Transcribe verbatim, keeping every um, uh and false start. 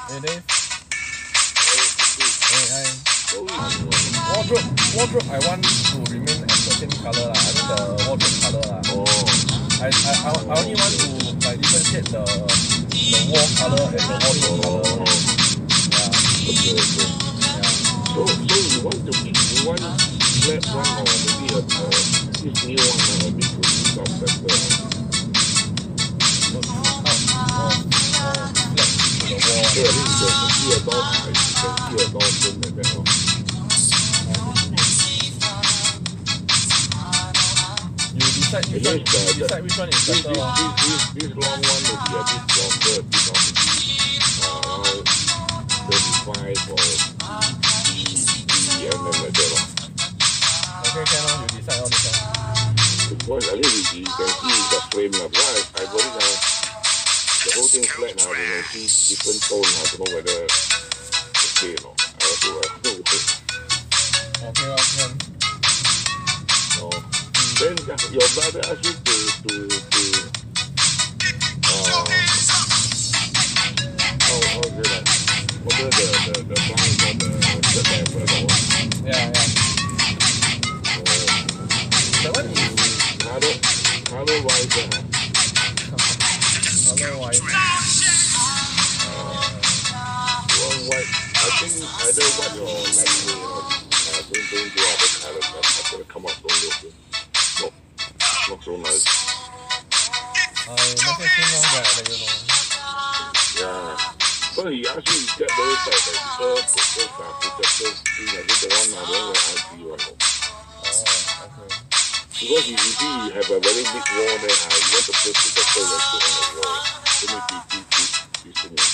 Hey Dave. Hey, hi. Wardrobe, wardrobe. I want to remain at the same color lah. I mean the wardrobe color lah. Oh. I, I, I, I only want to like differentiate the the wall color and the wardrobe color. Yeah. Okay, okay. Yeah. So, so you want to be, you want flat one or maybe a, a this new one or a bit to use of better. So out or, or flat to the wall. So at least you can see a door, you can see a door frame like that. No? You decide which one, the, you decide which one is this, better. This, this, this, this long one will be a bit longer, a bit of uh, around thirty-five or thirty mm like that. Okay, can on, you decide all this one. Because at least you can see the frame. Because I, I got it now. The whole thing flat now, you can see different tone. I don't know whether okay or not. I have to uh, okay, okay. So, then your brother asked you to, to, to uh, how, how is it like? Whether the, the, the blind or the, the level or what? Yeah, yeah. So, that one is color, color wise, uh, color wise. one white. I think either white or light gray or uh, don't, don't do other colors. That's going to come out so good. No, not so nice. I message him now, but I let you know. Yeah. So he actually get those like the people those uh, protectors thing. I think the one uh, the one where I see one. Oh, okay. Because you, you see you have a very big wall there, uh, you want to put protector right on the wall. So maybe you you you you